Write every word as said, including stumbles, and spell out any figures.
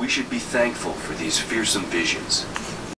We should be thankful for these fearsome visions.